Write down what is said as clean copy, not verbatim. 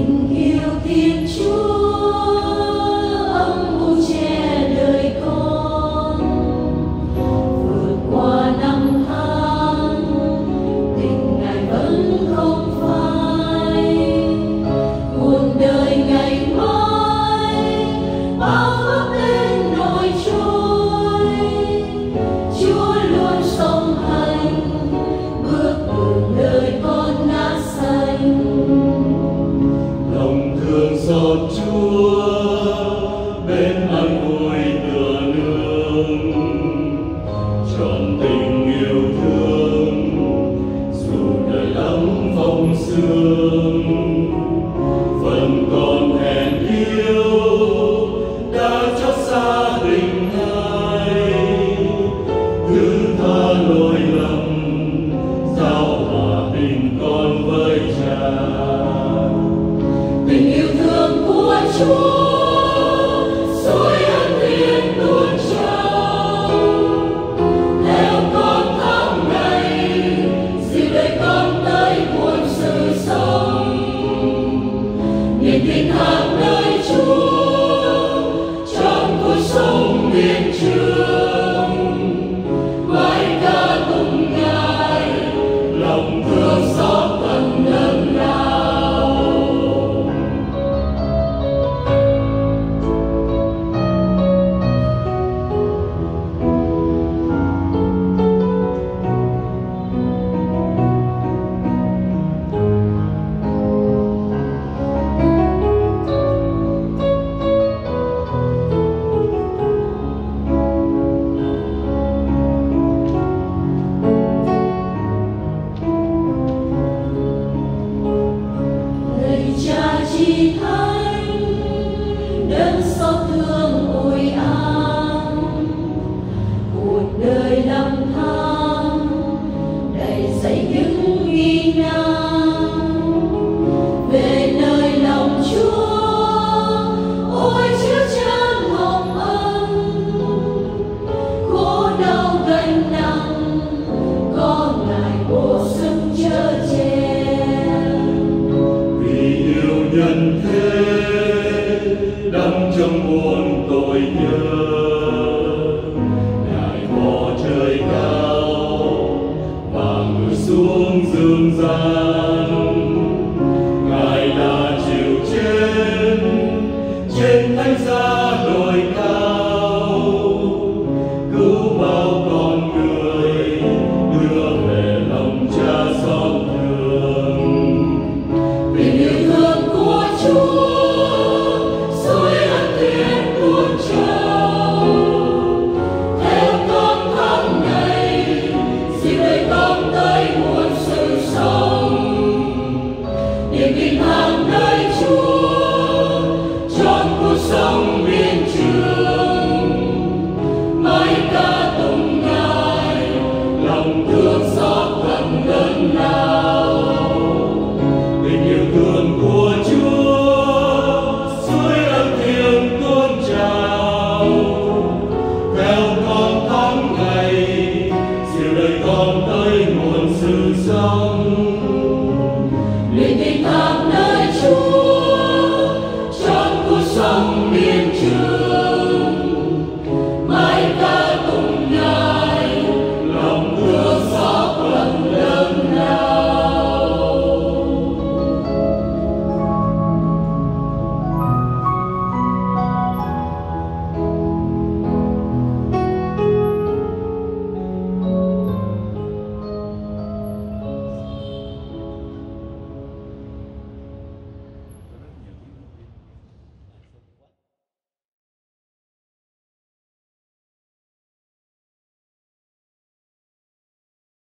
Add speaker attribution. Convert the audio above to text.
Speaker 1: Tình yêu Thiên Chúa âm u che đời con, vượt qua năm tháng tình Ngài vẫn không phai. Muôn đời ngày mai bao ước lên nổi trôi, Chúa luôn song hành bước đường đời con ngã xanh.
Speaker 2: Lòng thương xót Chúa bên an vui tựa nương, trọn tình yêu thương dù đời lắm phong sương. Phần còn hèn yêu đã chót xa tình Ngài, thứ tha lỗi lầm giao hòa tình con với Cha.
Speaker 1: Tình yêu thương của Chúa suối ân điển tuôn trào, theo con tháng ngày dìu đời con tới muôn sự sống. Niềm tin thẳng nơi Chúa trong cuộc sống miền trường, bài ca tụng Ngài
Speaker 2: Lòng thương xót
Speaker 1: tận lớn lao. Lạy Cha Chi Thánh, đấng xót thương ôi an, cuộc đời năm tháng đầy dẫy những nghi nan. Về nơi lòng Chúa ôi chứa chan hồng ân, khổ đau gánh nặng có Ngài bổ sức chở che.
Speaker 2: vì yêu nhân thế đắm trong muôn tội nhơ, Ngài bỏ trời cao và ngự xuống dương gian. Ngài đã chịu chết trên thánh giá đồi cao, cứu bao con người đưa về lòng Cha xót thương.
Speaker 1: Tình yêu thương của Chúa suối ân điển tuôn trào, theo con tháng ngày dìu đời con tới muôn sự sống. Niềm tin thẳng nơi